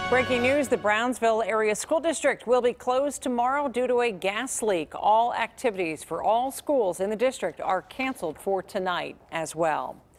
Breaking news, the Brownsville Area School District will be closed tomorrow due to a gas leak. All activities for all schools in the district are canceled for tonight as well.